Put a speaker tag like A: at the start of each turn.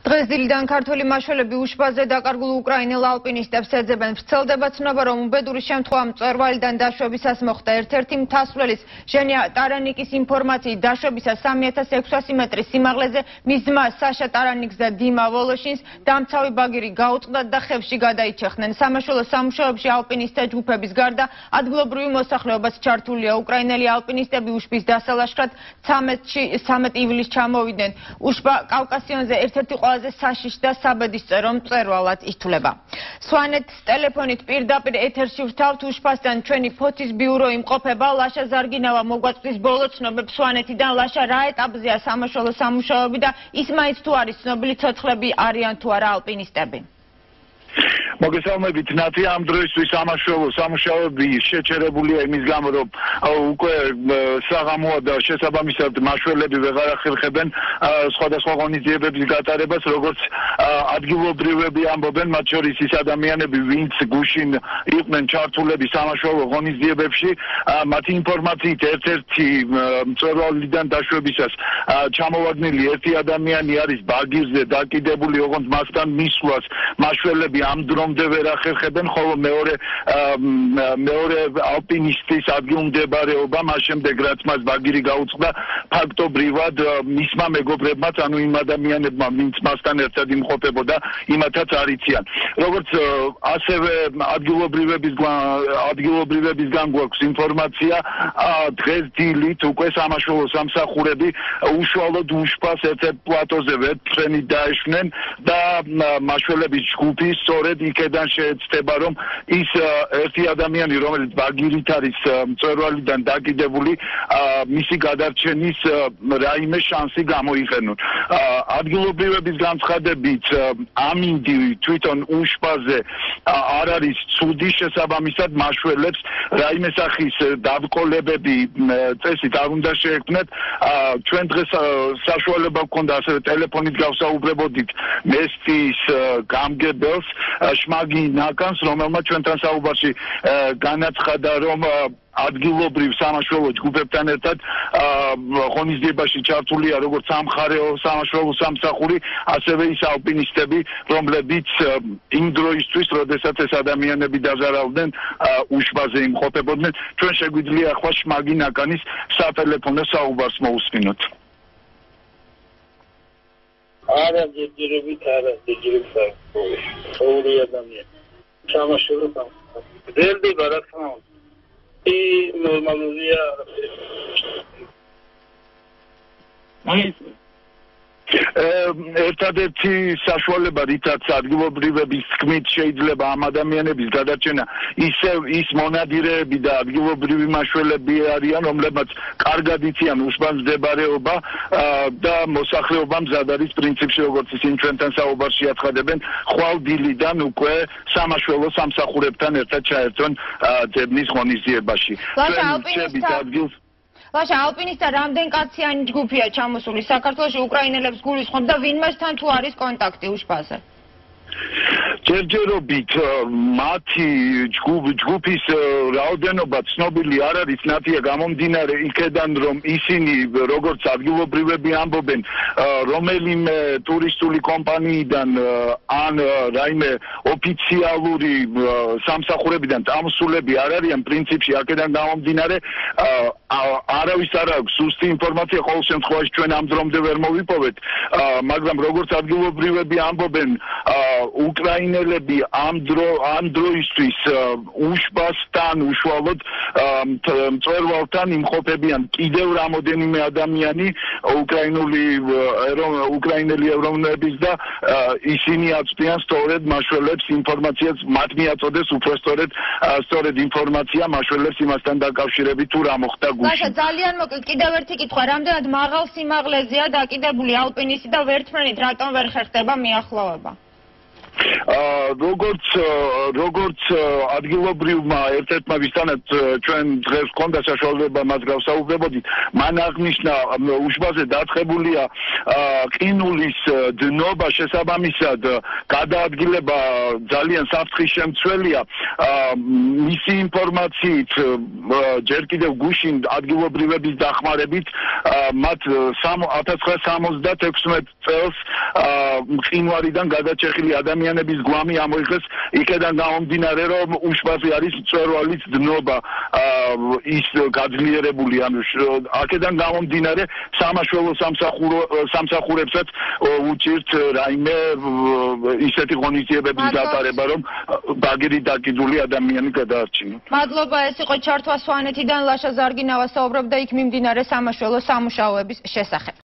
A: დღეს დილიდან ქართველი მაშველები უშბაზე დაკარგულ უკრაინელ ალპინისტებს ეძებენ. ვრცელდება ცნობა, რომ უბედური შემთხვევა მწვერვალიდან დაშვებისას მოხდა. ერთ-ერთი მთასვლის ჟენია ტარანიკის ინფორმაციით დაშვებისას 3600 მეტრის სიმაღლეზე მის ძმა საშა ტარანიკს და დიმა ვოლოშინს დამცავი ბაგირი გაუწყდათ და ხევში გადაიჩეხნენ. სამაშველო სამუშაოებში ალპინისტთა ჯგუფების გარდა ადგილობრივი მოსახლეობაც ჩართულია. უკრაინელი ალპინისტები უშბის დასალაშქრად 13 ივლისს ჩამოვიდნენ. უშბა კავკასიონზე ერთ-ერთი ყველაზე საშიშ და საბედისწერო მწვერვალად ითვლება. სვანეთს ტელეფონით პირდაპირ ეთერში ვთავთ უშბასთან ჩვენი ფოცის ბიურო იმყოფება. ლაშა ზარგინავა მოგვაწვდის ბოლო ცნობებს სვანეთიდან. ლაშა, რა ეტაპზეა სამაშველო სამუშაოები და ის მაინც თუ არის ცნობილი ცოცხლები არიან თუ არა ალპინისტები?
B: მოგესალმებით, ნათი, ამ დროისთვის სამუშაოები შეჩერებულია იმის გამო, რომ უკვე საღამოა და შესაბამისად მაშველები ვეღარ ახერხებენ სხვადასხვა ღონისძიებების გატარებას, როგორც ადგილობრივები ამბობენ, მათ შორის ის ადამიანები, ვინც გუშინ იყვნენ ჩართულები სამაშველო ღონისძიებებში, მათი ინფორმაციით ერთ-ერთი მწვერვალიდან დაშვებისას ჩამოვარდნილი ერთი ადამიანი არის ბაგირზე დაკიდებული, ოღონდ მასთან მისვლას მაშველები ამ დრომდე ვერ ახერხებენ, ხოლო მეორე ალპინისტის ადგილმდებარეობა მას შემდეგ რაც მას ბაგირი გაუწყდა, ფაქტობრივად მისმა მეგობრებმაც, ანუ იმ ადამიანებმა, ვინც მასთან ერთად იმყოფებოდა, იმათაც არიციან. როგორც ასევე ადგილობრივებისგან გვაქვს ინფორმაცია, დღეს დილით უკვე სამაშველო სამსახურები უშუალოდ უშბას ერთ-ერთ პლატოზე ვერტმფრენით დაეშვნენ და მაშველების ჯგუფი სწორედ იქედან შეეცდება, რომ ის ერთი ადამიანი, რომელიც ბაგირით არის მწვერვალიდან დაკიდებული, მისი გადარჩენის რაიმე შანსი გამოიყენონ. ადგილობრივების განცხადებით, ამ ინდივი თვითონ უშბაზე არ არის ცუდი, შესაბამისად მაშველებს რაიმე სახის დაბრკოლებები წესით არ უნდა შეექმნათ. ჩვენ დღეს საშუალება გვქონდა ასევე ტელეფონით გავსაუბრებოდით მესტიის გამგებელს შმაგი ნაკანს, რომელმაც ჩვენთან საუბარში განაცხადა, რომ ადგილობრივ სამაშველო ჯგუფებთან ერთად ღონისძიებაში ჩართულია როგორც სამხარეო სამაშველო სამსახური, ასევე ის ალპინისტები, რომლებიც იმ დროისთვის, როდესაც ეს ადამიანები დაზარავდნენ, უშბაზე იმყოფებოდნენ. ჩვენ შეგვიძლია ახლა შმაგი ნაკანის სატელეფონო საუბარს მოусმინოთ.
C: არა ჯერჯერობით ორი ადამიანი სამაშველო გრძელდება, რა თქმა უნდა. ნორმალურია.
B: ერთადერთი საშუალება, რითაც ადგილობრივების თქმით შეიძლება ამ ადამიანების გადარჩენა, ის მონადირეები და ადგილობრივი მაშველები არიან, რომლებმაც კარგად იციან უშბას მდებარეობა და მოსახლეობა მზად არის პრინციპში, როგორც ისინი ჩვენთან საუბარში აცხადებენ, ხვალ დილიდან უკვე სამაშველო სამსახურებთან ერთად ჩაერთვენ ძებნის ღონისძიებაში.
A: ლაშა, ალპინისტთა რამდენ კაციანი ჯგუფია ჩამოსული საქართველოში, უკრაინელებს გულისხმობ და ვინმესთან თუ არის კონტაქტი უშბაზე?
B: ჯერჯერობით მათი ჯგუფის რაოდენობა ცნობილი არ არის, ნათია, გამომდინარე იქედან, რომ ისინი, როგორც ადგილობრივები ამბობენ, რომელიმე ტურისტული კომპანიიდან ან რაიმე ოფიციალური სამსახურებიდან წამოსულები არ არიან, პრინციპში აქედან გამომდინარე არავის არ აქვს ზუსტი ინფორმაცია, ყოველ შემთხვევაში ჩვენ ამ დრომდე ვერ მოვიპოვეთ, მაგრამ როგორც ადგილობრივები ამბობენ, უკრაინელები ამ დროისთვის უშბასთან უშუალოდ მწვერვალთან იმყოფებიან კიდევ რამოდენიმე ადამიანი უკრაინელი ეროვნების და ისინი აწვდიან სწორედ მაშველებს ინფორმაციას, მათ მიაწოდეს უფრო სწორედ ინფორმაცია მაშველებს იმასთან დაკავშირებით თუ რა მოხდა გუშინ.
A: ძალიან მოკლედ კიდევ ერთი კითხვა, რამდენად მაღალ სიმაღლეზეა დაკიდებული ალპინისტი და ვერტმფრენით რატომ ვერ ხერხდება მიახლოვება?
B: როგორც ადგილობრივმა ერთ-ერთმა ვისთანაც ჩვენ დღეს გქონდა საშუალება მას გავსაუბრებოდით, მან აღნიშნა უშბაზე დაწყებულია ყინულის დნობა, შესაბამისად გადაადგილება ძალიან საფრთხის შემცველია. მისი ინფორმაციით ჯერ კიდევ გუშინ ადგილობრივების დახმარებით მათ 1976 წელს მყინვარიდან გადაჭეხილი ადამიანების გვამი ამოიღეს, იქედან გამომდინარე, რომ უშბაზე არის მწვერვალის დნობა ის გაძლიერებული, ანუ აქედან გამომდინარე სამაშველო სამსახურებსაც უჭირთ რაიმე ისეთი ღონისძიებების გატარება, რომ ბაგირი დაკიდული ადამიანი გადაარჩინოთ.
A: მადლობა, ეს იყო ჩართვა სვანეთიდან ლაშა ზარგინავა საუბრობდა იქ მიმდინარე სამაშველო სამუშაოების შესახებ.